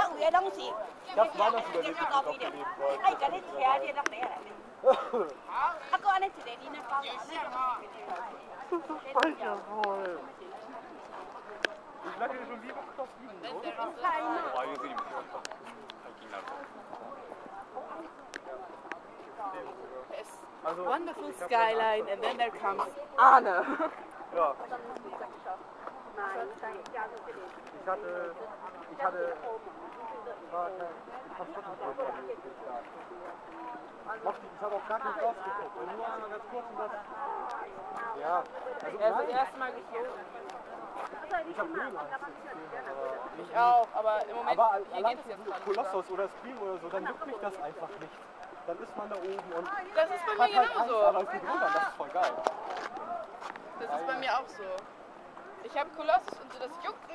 người đông xịt. Das war das überlebt, ich auf gelebt wollte. Ai cái đấy chè đi đắp bé lại. Ako anh chị đi nè con. Alter, voll. Ich lag hier schon lieber auf liegen, oder? Oh, hier sind die Also, wonderful skyline, and then there comes Arne. Ja. Ich habe auch gar nicht rausgeguckt. Nur einmal ganz kurz und das. Ja, also Er ist das erste Mal geflogen. ich habe Höhenangst. Ich auch, aber im Moment Aber hier geht es jetzt gerade. Kolossos oder Scream oder so, dann juckt mich das einfach nicht. Dann ist man da oben und Das ist bei hat mir halt Angst, genauso. aber es geht runter, das ist voll geil. Das ist bei mir auch so. Ich habe Kolossus und so, das juckt